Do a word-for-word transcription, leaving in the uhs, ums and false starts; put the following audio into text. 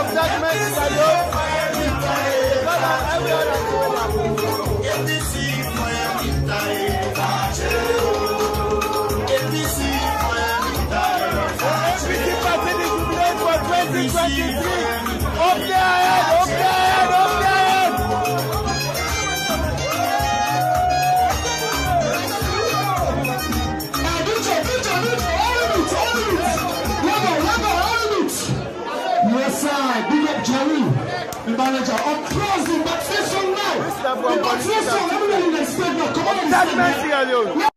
of judgment in the Lord. God and every other A P C for A P C party is jubilant for twenty twenty-three. Up the ahead, up the ahead, up the ahead. Yes, sir. Big up Jerry, the manager. Applause him, but this one now. The back this one, everybody in the stage now. Come on,